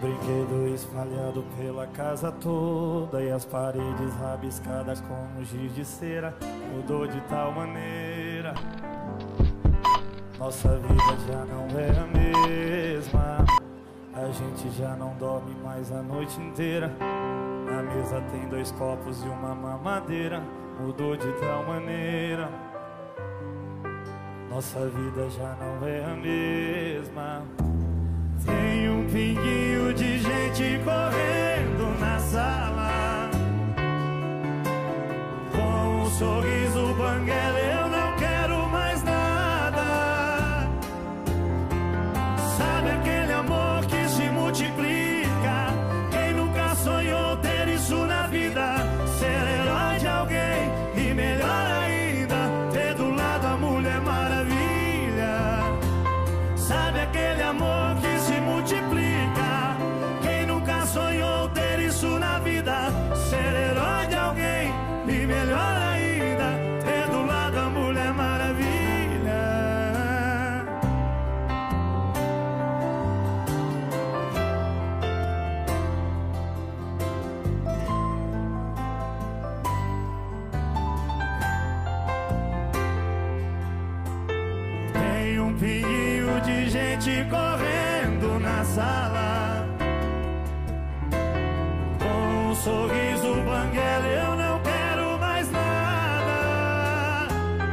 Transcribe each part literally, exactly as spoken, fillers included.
brinquedo espalhado pela casa toda e as paredes rabiscadas com giz de cera. Mudou de tal maneira, nossa vida já não é a mesma. A gente já não dorme mais a noite inteira. Na mesa tem dois copos e uma mamadeira. Mudou de tal maneira, nossa vida já não é a mesma. Tem um pinguinho de gente correndo na sala, com um sorriso banguela, eu não quero mais nada. Sabe aquele amor que se multiplica? Quem nunca sonhou ter isso na vida? Ser herói de alguém e melhor ainda, ter do lado a Mulher Maravilha. Sabe aquele amor que se multiplica? Quem nunca sonhou ter isso na vida? Ser herói de alguém e melhor ainda, ter do lado a Mulher Maravilha. Tem um pinguinho de gente correndo na sala, com um sorriso banguela, eu não quero mais nada.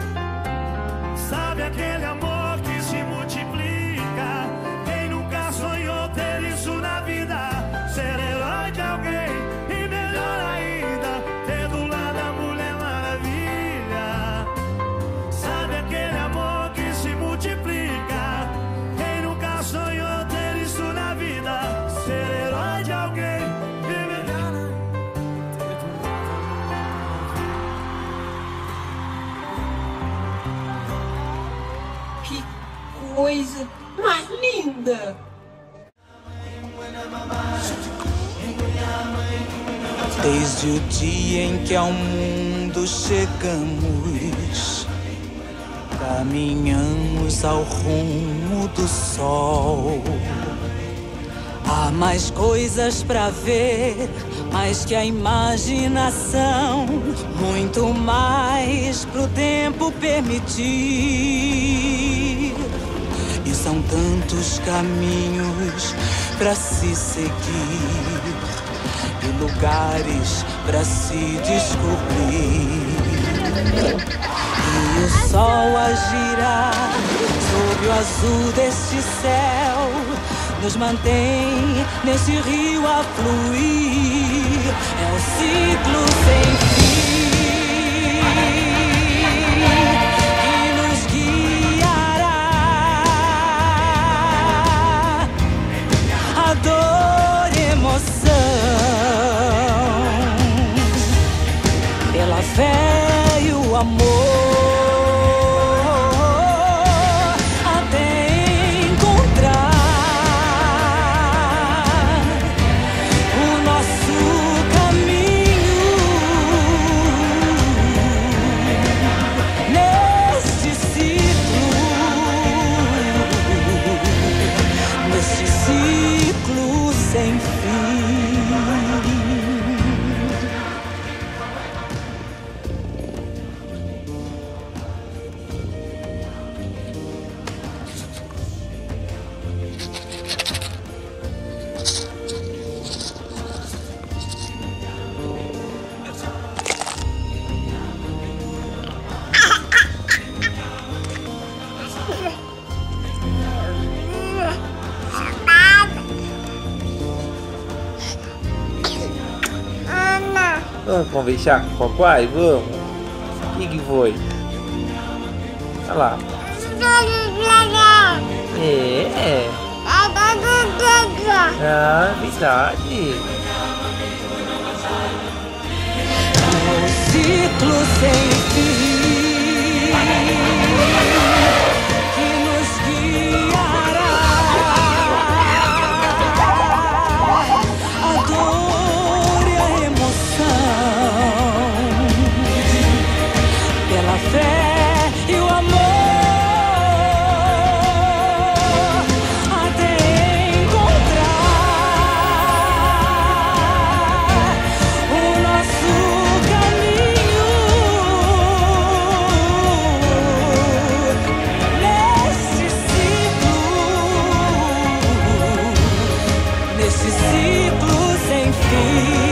Sabe aquele amor que se multiplica? Quem nunca sonhou ter isso na vida? Ser herói de alguém e melhor ainda, ter do lado a Mulher Maravilha. Sabe aquele amor que se multiplica? Quem nunca sonhou ter isso na vida? Ser herói de alguém e melhor ainda. Que coisa mais linda! Desde o dia em que ao mundo chegamos, caminhamos ao rumo do sol. Há mais coisas pra ver, mais que a imaginação, muito mais pro tempo permitir. E são tantos caminhos pra se seguir e lugares pra se descobrir. E o sol a girar sob o azul deste céu nos mantém nesse rio a fluir. É um ciclo sem fim que nos guiará. A dor e emoção pela fé e o amor. Sem fim. Vamos conversar com o papai? Vamos? O que que foi? Olha lá. É. Ah, verdade. É um ciclo sem fim que nos guiará. A dor e a emoção pela fé e o amor. Até encontrar nesse ciclo sem fim.